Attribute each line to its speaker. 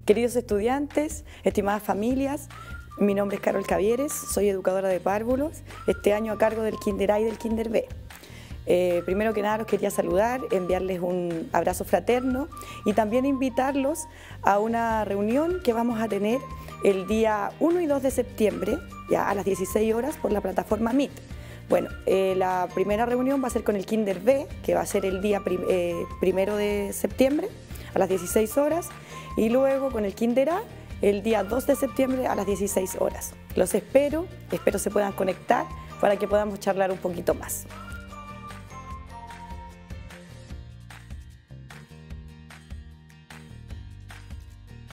Speaker 1: Queridos estudiantes, estimadas familias, mi nombre es Carol Cavieres, soy educadora de párvulos, este año a cargo del Kinder A y del Kinder B. Primero que nada los quería saludar, enviarles un abrazo fraterno y también invitarlos a una reunión que vamos a tener el día 1 y 2 de septiembre, ya a las 16 horas por la plataforma Meet. Bueno, la primera reunión va a ser con el Kinder B, que va a ser el día 1 de septiembre a las 16 horas, y luego con el Kinder A el día 2 de septiembre a las 16 horas. Los espero se puedan conectar para que podamos charlar un poquito más.